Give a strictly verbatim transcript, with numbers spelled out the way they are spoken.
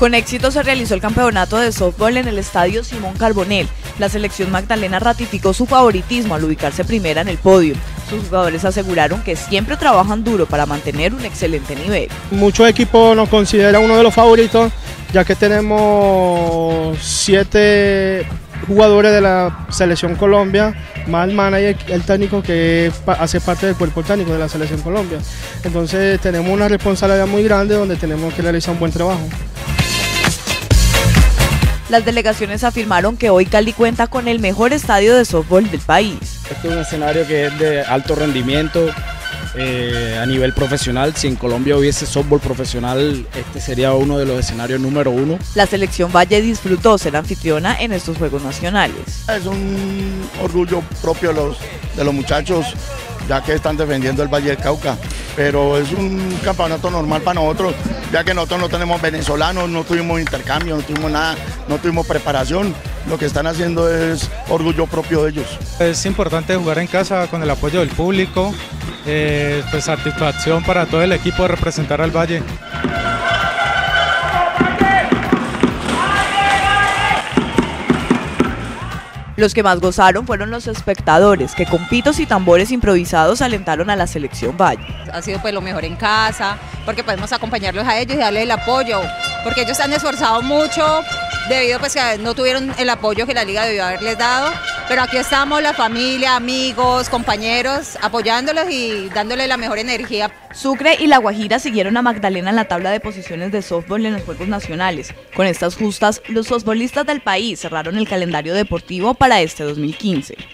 Con éxito se realizó el campeonato de softball en el estadio Simón Carbonell. La selección magdalena ratificó su favoritismo al ubicarse primera en el podio. Sus jugadores aseguraron que siempre trabajan duro para mantener un excelente nivel. Muchos equipos nos consideran uno de los favoritos, ya que tenemos siete jugadores de la Selección Colombia, más el manager, el técnico que hace parte del cuerpo técnico de la Selección Colombia. Entonces tenemos una responsabilidad muy grande donde tenemos que realizar un buen trabajo. Las delegaciones afirmaron que hoy Cali cuenta con el mejor estadio de softball del país. Este es un escenario que es de alto rendimiento eh, a nivel profesional. Si en Colombia hubiese softball profesional, este sería uno de los escenarios número uno. La selección Valle disfrutó ser anfitriona en estos Juegos Nacionales. Es un orgullo propio de los, de los muchachos, ya que están defendiendo el Valle del Cauca, pero es un campeonato normal para nosotros, ya que nosotros no tenemos venezolanos, no tuvimos intercambio, no tuvimos nada, no tuvimos preparación. Lo que están haciendo es orgullo propio de ellos. Es importante jugar en casa con el apoyo del público, eh, pues satisfacción para todo el equipo de representar al Valle. Los que más gozaron fueron los espectadores, que con pitos y tambores improvisados alentaron a la selección Valle. Ha sido pues lo mejor en casa, porque podemos acompañarlos a ellos y darles el apoyo, porque ellos se han esforzado mucho, debido pues que no tuvieron el apoyo que la liga debió haberles dado, pero aquí estamos la familia, amigos, compañeros, apoyándolos y dándoles la mejor energía. Sucre y La Guajira siguieron a Magdalena en la tabla de posiciones de softball en los Juegos Nacionales. Con estas justas, los softbolistas del país cerraron el calendario deportivo para este dos mil quince.